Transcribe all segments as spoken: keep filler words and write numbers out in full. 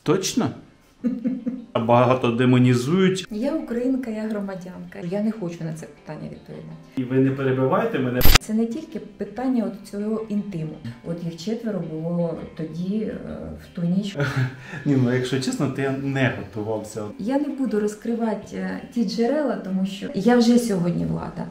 Точно? Багато демонізують. Я українка, я громадянка. Я не хочу на це питання відповідати. І ви не перебивайте мене. Це не тільки питання от цього інтиму. От їх четверо було тоді, в ту ніч. Ні, ну якщо чесно, то я не готувався. Я не буду розкривати ті джерела, тому що я вже сьогодні влада.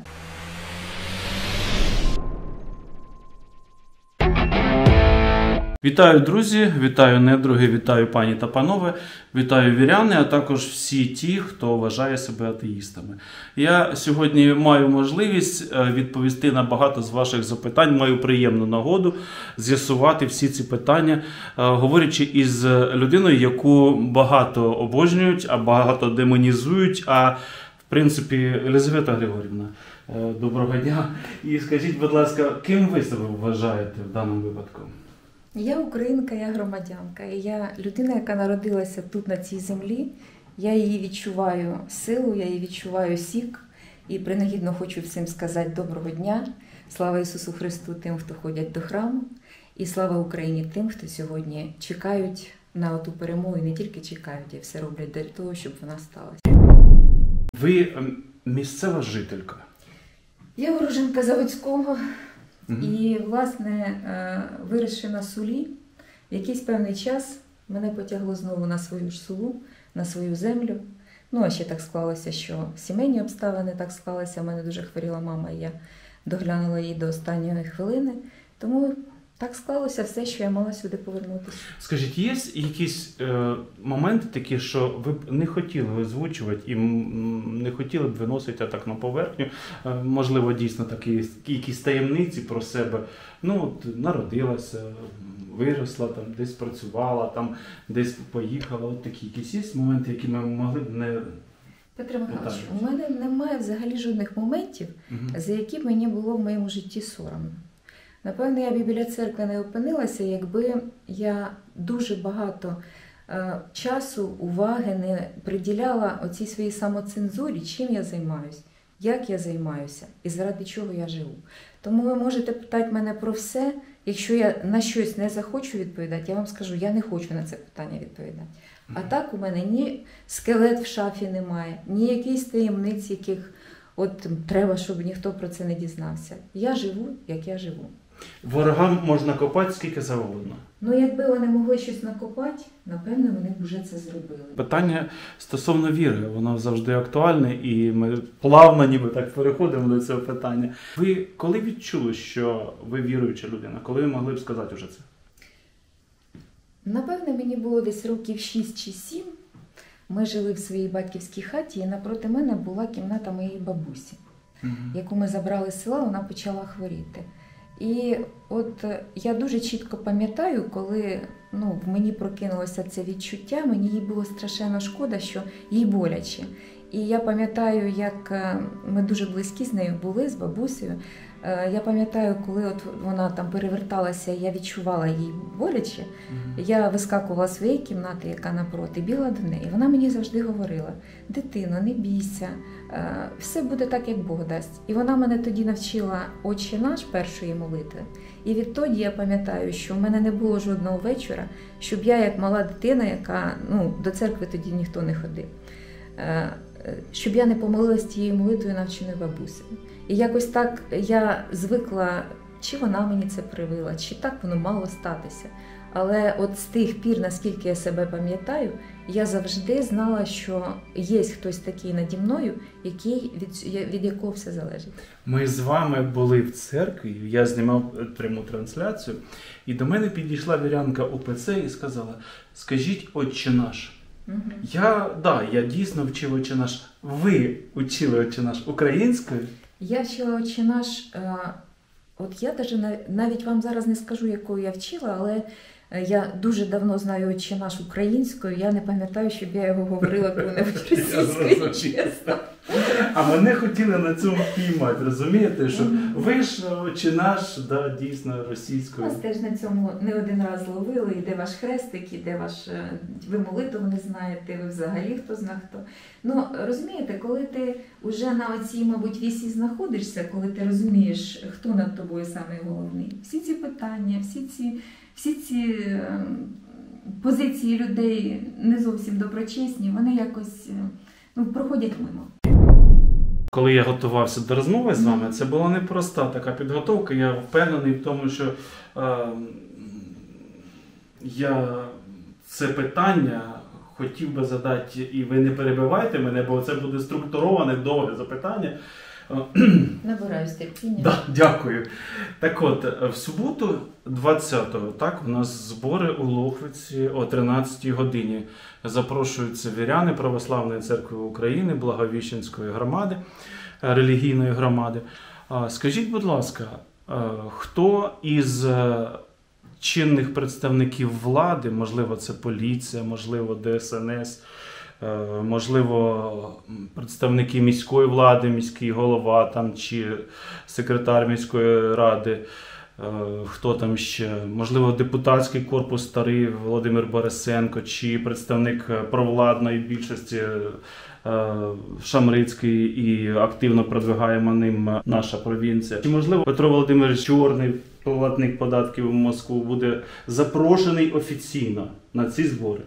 Вітаю, друзі, вітаю недруги, вітаю пані та панове, вітаю віряни, а також всі ті, хто вважає себе атеїстами. Я сьогодні маю можливість відповісти на багато з ваших запитань, маю приємну нагоду з'ясувати всі ці питання, говорячи із людиною, яку багато обожнюють, а багато демонізують, а в принципі, Єлизавета Григорівна, доброго дня. І скажіть, будь ласка, ким ви себе вважаєте в даному випадку? Я українка, я громадянка. І я людина, яка народилася тут, на цій землі. Я її відчуваю силу, я її відчуваю сік. І принагідно хочу всім сказати доброго дня. Слава Ісусу Христу тим, хто ходять до храму. І слава Україні тим, хто сьогодні чекають на ту перемогу. І не тільки чекають, а все роблять для того, щоб вона сталася. Ви місцева жителька? Я уроженка Заводського. Угу. І, власне, виросши на Сулі, в якийсь певний час мене потягло знову на свою ж Сулу, на свою землю. Ну, а ще так склалося, що сімейні обставини так склалися. У мене дуже хворіла мама, і я доглянула її до останньої хвилини. Тому так склалося все, що я мала сюди повернутися. Скажіть, є якісь е, моменти такі, що ви б не хотіли озвучувати і не хотіли б виносити так на поверхню? Е, можливо, дійсно такі якісь таємниці про себе. Ну, от народилася, виросла, там, десь працювала, там, десь поїхала. От такі якісь є моменти, які ми могли б не... Петро Михайлович, у мене немає взагалі жодних моментів, угу. за які мені було в моєму житті соромно. Напевно, я б біля церкви не опинилася, якби я дуже багато е, часу, уваги не приділяла оцій своїй самоцензурі, чим я займаюся, як я займаюся і заради чого я живу. Тому ви можете питати мене про все. Якщо я на щось не захочу відповідати, я вам скажу, я не хочу на це питання відповідати. А так у мене ні скелет в шафі немає, ні якісь таємниць, яких от треба, щоб ніхто про це не дізнався. Я живу, як я живу. Ворогам можна копати скільки завгодно. Ну, якби вони могли щось накопати, напевно, вони б вже це зробили. Питання стосовно віри, воно завжди актуальне, і ми плавно ніби так переходимо до цього питання. Ви коли відчули, що ви віруюча людина? Коли ви могли б сказати вже це? Напевно, мені було десь років шість чи сім. Ми жили в своїй батьківській хаті, і напроти мене була кімната моєї бабусі, угу. яку ми забрали з села, вона почала хворіти. І от я дуже чітко пам'ятаю, коли ну, в мені прокинулося це відчуття, мені їй було страшенно шкода, що їй боляче. І я пам'ятаю, як ми дуже близькі з нею були, з бабусею. Я пам'ятаю, коли от вона там переверталася, я відчувала їй боляче. Mm-hmm. Я вискакувала з своєї кімнати, яка напроти, бігла до неї. Вона мені завжди говорила: дитино, не бійся, все буде так, як Бог дасть. І вона мене тоді навчила «Отче наш» першої молитви. І відтоді я пам'ятаю, що в мене не було жодного вечора, щоб я, як мала дитина, яка, ну, до церкви тоді ніхто не ходив, щоб я не помолилась тією молитвою, навченою бабусею. І якось так я звикла, чи вона мені це привила, чи так воно мало статися. Але от з тих пір, наскільки я себе пам'ятаю, я завжди знала, що є хтось такий наді мною, який, від, від якого все залежить. Ми з вами були в церкві, я знімав пряму трансляцію, і до мене підійшла вірянка УПЦ і сказала: скажіть «Отче наш». Угу. Я, да, я дійсно вчив «Отче наш». Ви вчили «Отче наш» українською? Я вчила «Отче наш», от я навіть вам зараз не скажу, якою я вчила, але я дуже давно знаю «Отче наш» українською, я не пам'ятаю, щоб я його говорила коли-небудь російською, чесно. А мене хотіли на цьому піймати, розумієте, що ви ж «Отче наш», да, дійсно російською. Нас теж на цьому не один раз ловили, і де ваш хрестик, і де ваш, ви молитву не знаєте, ви взагалі хто зна хто. Ну, розумієте, коли ти вже на оцій, мабуть, вісі знаходишся, коли ти розумієш, хто над тобою самий головний, всі ці питання, всі ці, всі ці позиції людей не зовсім доброчесні, вони якось ну, проходять мимо. Коли я готувався до розмови з вами, це була непроста така підготовка. Я впевнений в тому, що е, я це питання хотів би задати, і ви не перебивайте мене, бо це буде структуроване, довге запитання. Набираюсь терпіння. Да, дякую. Так от, в суботу, двадцятого, так, у нас збори у Лохвиці о тринадцятій годині. Запрошуються віряни Православної церкви України, Благовіщенської громади, релігійної громади. Скажіть, будь ласка, хто із чинних представників влади, можливо, це поліція, можливо, Де Ес Ен Ес, можливо, представники міської влади, міський голова там, чи секретар міської ради, хто там ще, можливо, депутатський корпус старий Володимир Борисенко, чи представник провладної більшості Шамрицький і активно продвигаємо ним наша провінція. Чи, можливо, Петро Володимирович Чорний, платник податків в Москву, буде запрошений офіційно на ці збори?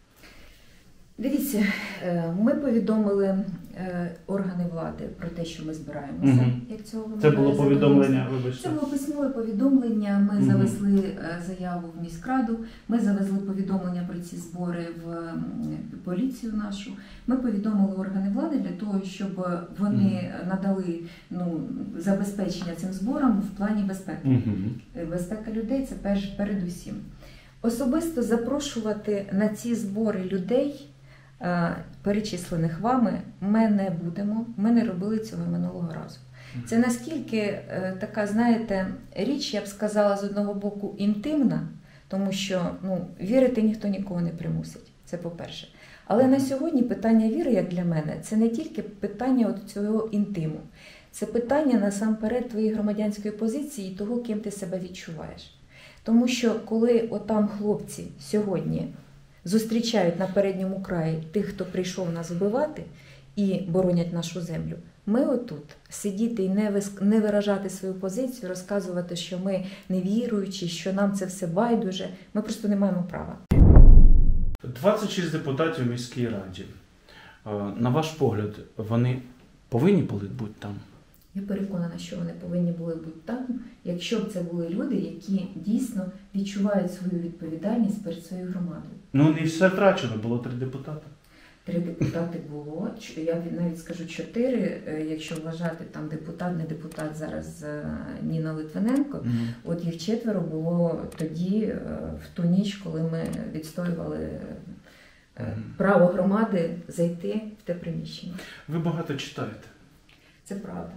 Дивіться, ми повідомили органи влади про те, що ми збираємося. Угу. Як цього це було повідомлення, вибачте? Це було письмове повідомлення, ми угу. завезли заяву в міськраду, ми завезли повідомлення про ці збори в поліцію нашу. Ми повідомили органи влади для того, щоб вони угу. надали ну, забезпечення цим зборам в плані безпеки. Угу. Безпека людей – це перш, передусім. Особисто запрошувати на ці збори людей, перечислених вами, ми не будемо, ми не робили цього минулого разу. Це наскільки така, знаєте, річ, я б сказала, з одного боку інтимна, тому що ну, вірити ніхто нікого не примусить, це по-перше. Але на сьогодні питання віри, як для мене, це не тільки питання от цього інтиму, це питання насамперед твоєї громадянської позиції і того, ким ти себе відчуваєш. Тому що коли отам хлопці сьогодні зустрічають на передньому краї тих, хто прийшов нас вбивати і боронять нашу землю, ми отут сидіти і не, вис... не виражати свою позицію, розказувати, що ми невіруючі, що нам це все байдуже, ми просто не маємо права. двадцять шість депутатів в міській раді. На ваш погляд, вони повинні були бути там? Я переконана, що вони повинні були бути там, якщо б це були люди, які дійсно відчувають свою відповідальність перед своєю громадою. Ну, не все втрачено, було три депутати. Три депутати було, я навіть скажу чотири, якщо вважати там депутат, не депутат зараз Ніна Литвиненко, mm-hmm. от їх четверо було тоді, в ту ніч, коли ми відстоювали mm-hmm. право громади зайти в те приміщення. Ви багато читаєте. Це правда.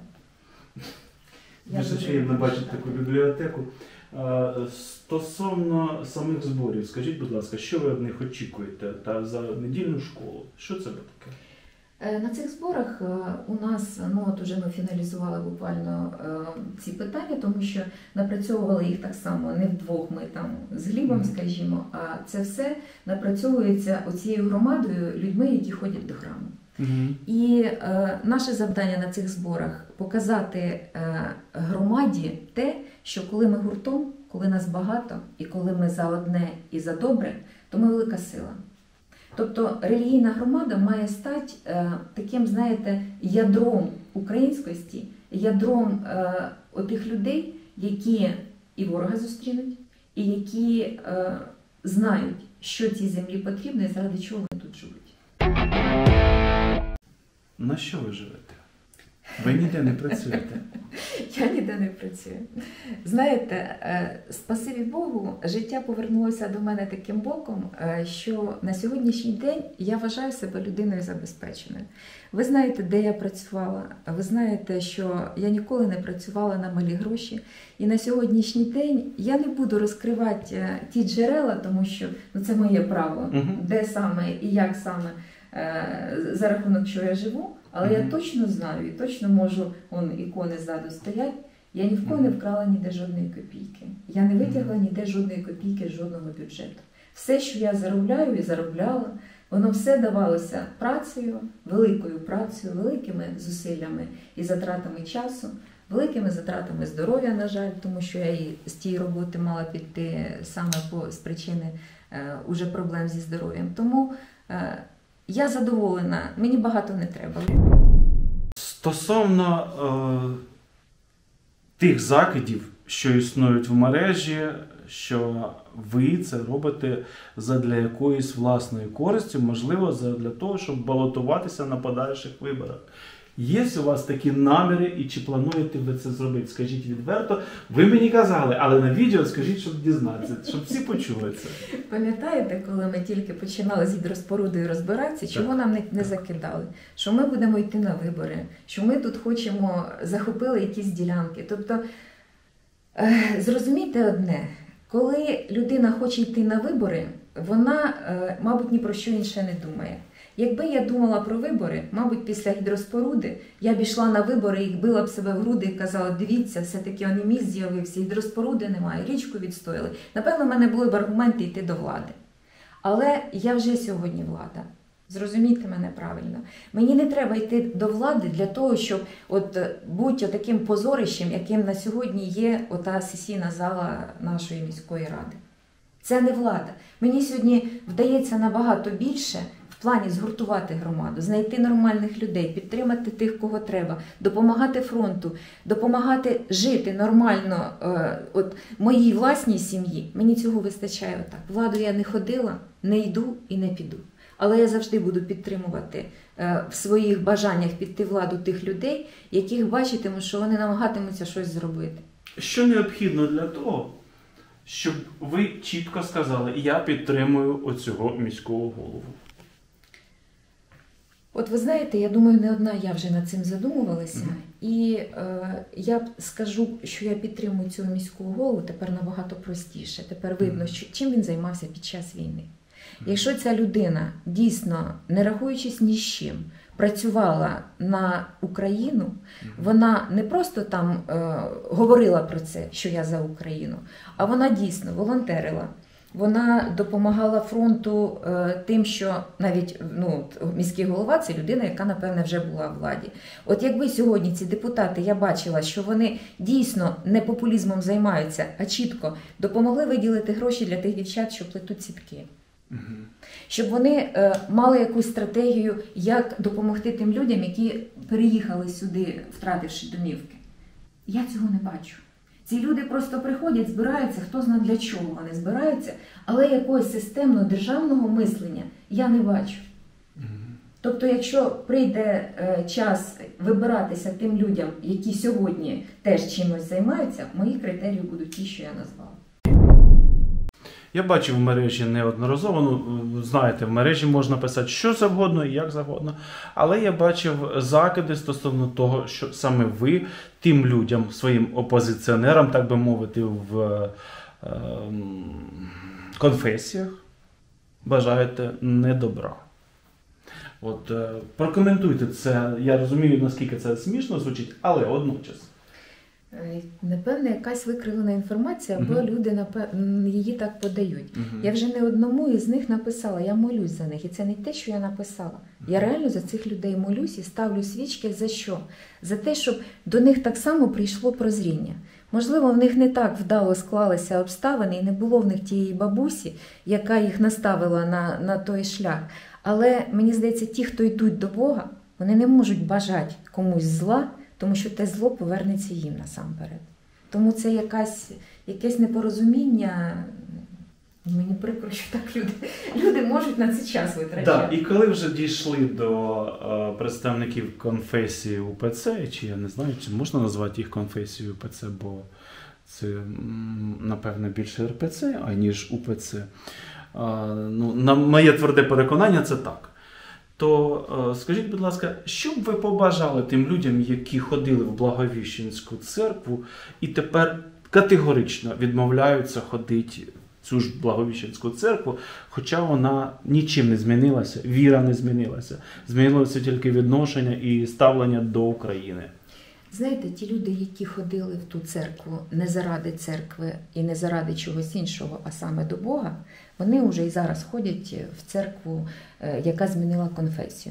Дуже приємно бачити таку бібліотеку. Стосовно самих зборів, скажіть, будь ласка, що ви від них очікуєте та за недільну школу? Що це буде таке? На цих зборах у нас, ну от уже ми фіналізували буквально ці питання, тому що напрацьовували їх так само не вдвох ми там з Глібом, mm-hmm. скажімо, а це все напрацьовується оцією громадою, людьми, які ходять до храму. Mm-hmm. І е, наше завдання на цих зборах – показати е, громаді те, що коли ми гуртом, коли нас багато, і коли ми за одне і за добре, то ми велика сила. Тобто релігійна громада має стати е, таким, знаєте, ядром українськості, ядром е, отих людей, які і ворога зустрінуть, і які е, знають, що цій землі потрібно і заради чого вони тут живуть. На що ви живете? Ви ніде не працюєте? Я ніде не працюю. Знаєте, спасибі Богу, життя повернулося до мене таким боком, що на сьогоднішній день я вважаю себе людиною забезпеченою. Ви знаєте, де я працювала, ви знаєте, що я ніколи не працювала на малі гроші. І на сьогоднішній день я не буду розкривати ті джерела, тому що ну, це моє право, угу. де саме і як саме, за рахунок чого я живу. Але mm-hmm. я точно знаю і точно можу, он ікони ззаду стоять, я ні в кого не вкрала ніде жодної копійки. Я не витягла ніде жодної копійки з жодного бюджету. Все, що я заробляю і заробляла, воно все давалося працею, великою працею, великими зусиллями і затратами часу, великими затратами здоров'я, на жаль, тому що я і з тієї роботи мала піти саме по, з причини е, уже проблем зі здоров'ям. Тому е, я задоволена, мені багато не треба. Стосовно е, тих закидів, що існують в мережі, що ви це робите задля якоїсь власної користі, можливо, задля того, щоб балотуватися на подальших виборах. Є у вас такі наміри і чи плануєте ви це зробити? Скажіть відверто. Ви мені казали, але на відео скажіть, щоб дізнатися, щоб всі почули це. Пам'ятаєте, коли ми тільки починали з гідроспорудою розбиратися, чого нам не, не закидали? Що ми будемо йти на вибори, що ми тут хочемо, захопили якісь ділянки. Тобто, е, зрозумійте одне, коли людина хоче йти на вибори, вона, е, мабуть, ні про що інше не думає. Якби я думала про вибори, мабуть, після гідроспоруди, я б йшла на вибори і била б себе в груди і казала, дивіться, все-таки он і міст з'явився, гідроспоруди немає, річку відстояли. Напевно, в мене були б аргументи йти до влади. Але я вже сьогодні влада. Зрозумійте мене правильно. Мені не треба йти до влади для того, щоб от бути таким позорищем, яким на сьогодні є ота сесійна зала нашої міської ради. Це не влада. Мені сьогодні вдається набагато більше в плані згуртувати громаду, знайти нормальних людей, підтримати тих, кого треба, допомагати фронту, допомагати жити нормально е, от, моїй власній сім'ї. Мені цього вистачає отак. Владу я не ходила, не йду і не піду. Але я завжди буду підтримувати е, в своїх бажаннях піти владу тих людей, яких бачитиму, що вони намагатимуться щось зробити. Що необхідно для того, щоб ви чітко сказали, я підтримую оцього міського голову? От ви знаєте, я думаю, не одна я вже над цим задумувалася. Mm-hmm. І е, я скажу, що я підтримую цього міського голову тепер набагато простіше. Тепер видно, що, чим він займався під час війни. Mm-hmm. Якщо ця людина дійсно, не рахуючись ні з чим, працювала на Україну, mm-hmm. вона не просто там е, говорила про це, що я за Україну, а вона дійсно волонтерила. Вона допомагала фронту е, тим, що навіть ну, міський голова – це людина, яка, напевне, вже була в владі. От якби сьогодні ці депутати, я бачила, що вони дійсно не популізмом займаються, а чітко допомогли виділити гроші для тих дівчат, що плетуть сітки. Угу. Щоб вони е, мали якусь стратегію, як допомогти тим людям, які переїхали сюди, втративши домівки. Я цього не бачу. Ці люди просто приходять, збираються, хто знає для чого вони збираються, але якогось системного державного мислення я не бачу. Mm-hmm. Тобто, якщо прийде е, час вибиратися тим людям, які сьогодні теж чимось займаються, мої критерії будуть ті, що я назвала. Я бачив в мережі неодноразово, ну, знаєте, в мережі можна писати що завгодно і як завгодно, але я бачив закиди стосовно того, що саме ви тим людям, своїм опозиціонерам, так би мовити, в е, е, конфесіях бажаєте недобра. От, е, прокоментуйте це, я розумію, наскільки це смішно звучить, але водночас. Напевне, якась викривлена інформація, або uh-huh. люди напевне, її так подають. Uh-huh. Я вже не одному із них написала, я молюсь за них. І це не те, що я написала. Uh-huh. Я реально за цих людей молюсь і ставлю свічки за що? За те, щоб до них так само прийшло прозріння. Можливо, в них не так вдало склалися обставини, і не було в них тієї бабусі, яка їх наставила на, на той шлях. Але, мені здається, ті, хто йдуть до Бога, вони не можуть бажати комусь зла, тому що те зло повернеться їм насамперед. Тому це якась, якесь непорозуміння. Мені прикро, що так люди, люди можуть на це час витрачати. Так, і коли вже дійшли до е, представників конфесії УПЦ, чи я не знаю, чи можна назвати їх конфесією УПЦ, бо це, напевне, більше ер пе це, аніж УПЦ. Е, ну, на моє тверде переконання, це так. То е, скажіть, будь ласка, що б ви побажали тим людям, які ходили в Благовіщенську церкву і тепер категорично відмовляються ходити в цю ж Благовіщенську церкву, хоча вона нічим не змінилася, віра не змінилася, змінилося тільки відношення і ставлення до України? Знаєте, ті люди, які ходили в ту церкву не заради церкви і не заради чогось іншого, а саме до Бога, вони вже і зараз ходять в церкву, яка змінила конфесію.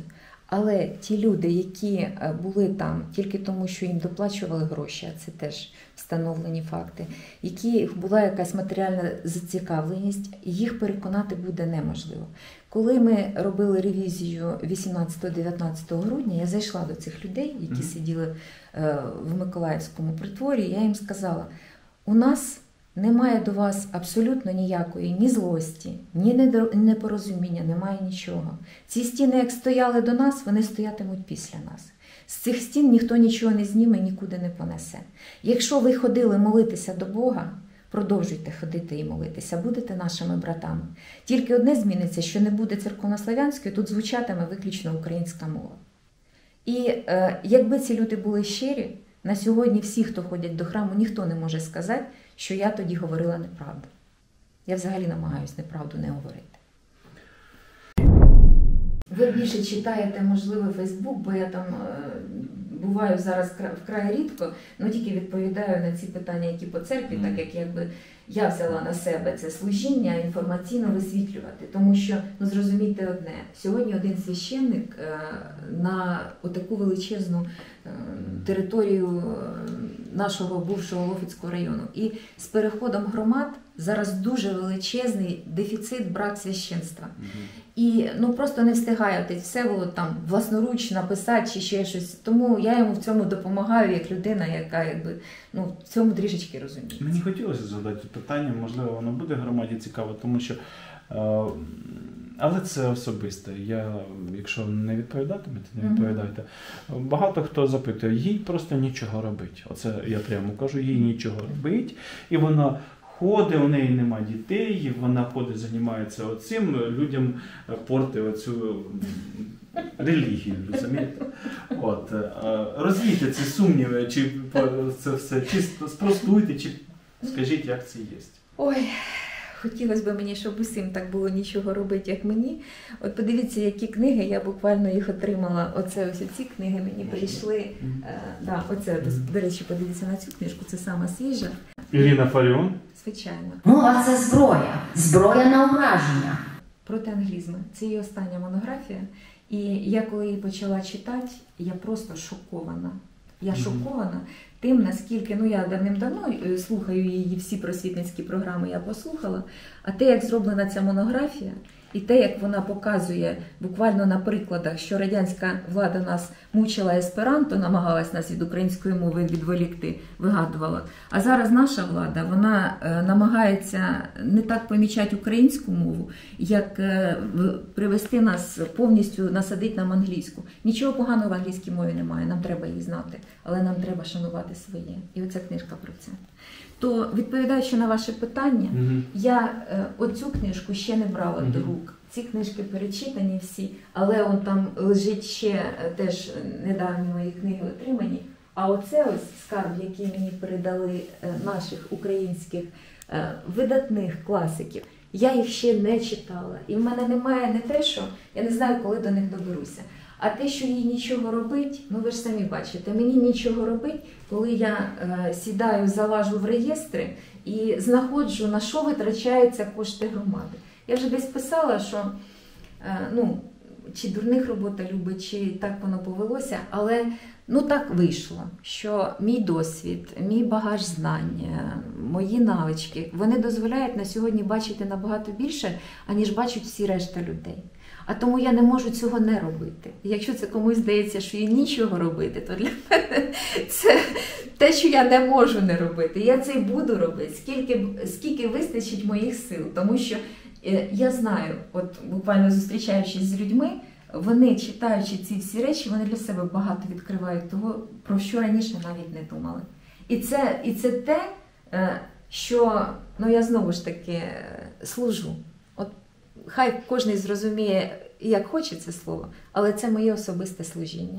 Але ті люди, які були там тільки тому, що їм доплачували гроші, а це теж встановлені факти, які була якась матеріальна зацікавленість, їх переконати буде неможливо. Коли ми робили ревізію вісімнадцятого-дев'ятнадцятого грудня, я зайшла до цих людей, які mm-hmm. сиділи в Миколаївському притворі, я їм сказала, у нас немає до вас абсолютно ніякої ні злості, ні непорозуміння, немає нічого. Ці стіни, як стояли до нас, вони стоятимуть після нас. З цих стін ніхто нічого не зніме, нікуди не понесе. Якщо ви ходили молитися до Бога, продовжуйте ходити і молитися, будете нашими братами. Тільки одне зміниться, що не буде церковнослав'янської, тут звучатиме виключно українська мова. І е, якби ці люди були щирі, на сьогодні всі, хто ходять до храму, ніхто не може сказати, що я тоді говорила неправду. Я взагалі намагаюся неправду не говорити. Ви більше читаєте, можливо, Фейсбук, бо я там е, буваю зараз вкрай рідко, але тільки відповідаю на ці питання, які по церкві, так як якби я взяла на себе це служіння інформаційно висвітлювати. Тому що, ну зрозумійте одне, сьогодні один священник е, на отаку величезну е, територію нашого бувшого Лофицького району. І з переходом громад зараз дуже величезний дефіцит, брак священства. Mm-hmm. І ну просто не встигає отець Всеволод там власноруч написати чи ще щось. Тому я йому в цьому допомагаю як людина, яка якби ну в цьому трішечки розуміє. Мені хотілося задати питання, можливо, воно буде громаді цікаво, тому що е, але це особисте. Я, якщо не відповідатимете, не відповідайте. Mm-hmm. Багато хто запитує, їй просто нічого робить. Оце я прямо кажу, їй нічого робить, і вона ходить, у неї немає дітей, вона ходить, займається оцим, людям портить оцю релігію, розумієте? От, розвійте ці сумніви, чи це все, чи спростуйте, чи скажіть, як це є. Ой, хотілося б мені, щоб усім так було нічого робити, як мені. От подивіться, які книги, я буквально їх отримала. Оце ось ці книги мені прийшли. Е, да, оце, до речі, подивіться на цю книжку, це сама свіжа. Ірина Фаріон. Звичайно. Мова – це зброя. Зброя на ураження. Проти англізму. Це її остання монографія. І я коли її почала читати, я просто шокована. Я mm-hmm. шокована тим, наскільки, ну я давним-давно слухаю її, всі просвітницькі програми я послухала, а те, як зроблена ця монографія, і те, як вона показує буквально на прикладах, що радянська влада нас мучила есперанто, намагалась нас від української мови відволікти, вигадувала. А зараз наша влада, вона е, намагається не так помічати українську мову, як е, привести нас повністю, насадити нам англійську. Нічого поганого в англійській мові немає, нам треба її знати, але нам треба шанувати своє. І оця книжка про це. То, відповідаючи на ваше питання, mm-hmm. я е, оцю книжку ще не брала mm-hmm. до рук. Ці книжки перечитані всі, але он там лежить ще е, теж недавні мої книги отримані. А оце ось скарб, який мені передали е, наших українських е, видатних класиків, я їх ще не читала. І в мене немає не те, що я не знаю, коли до них доберуся. А те, що їй нічого робить, ну ви ж самі бачите, мені нічого робить, коли я е, сідаю, залажу в реєстри і знаходжу, на що витрачаються кошти громади. Я вже десь писала, що е, ну, чи дурних робота любить, чи так воно повелося, але ну так вийшло, що мій досвід, мій багаж знань, мої навички, вони дозволяють на сьогодні бачити набагато більше, аніж бачать всі решта людей. А тому я не можу цього не робити. І якщо це комусь здається, що їй нічого робити, то для мене це те, що я не можу не робити. Я це й буду робити, скільки, скільки вистачить моїх сил. Тому що е, я знаю, от буквально зустрічаючись з людьми, вони, читаючи ці всі речі, вони для себе багато відкривають того, про що раніше навіть не думали. І це, і це те, е, що, ну я знову ж таки служу. От хай кожен зрозуміє, як хоче це слово, але це моє особисте служіння.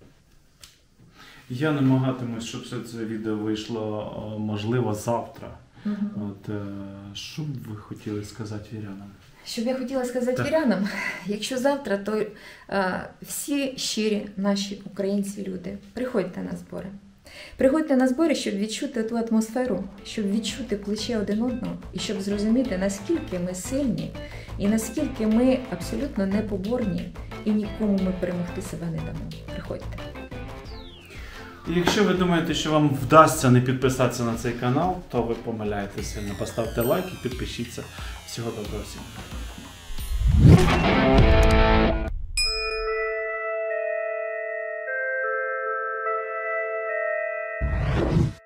Я намагатимусь, щоб все це відео вийшло, можливо, завтра. Угу. От, що б ви хотіли сказати вірянам? Що б я хотіла сказати так. вірянам? Якщо завтра, то е, всі щирі наші українці люди, приходьте на збори. Приходьте на збори, щоб відчути ту атмосферу, щоб відчути плече один одного і щоб зрозуміти, наскільки ми сильні і наскільки ми абсолютно непоборні і нікому ми перемогти себе не дамо. Приходьте. І якщо ви думаєте, що вам вдасться не підписатися на цей канал, то ви помиляєтеся сильно. Поставте лайк і підпишіться. Всього доброго всім.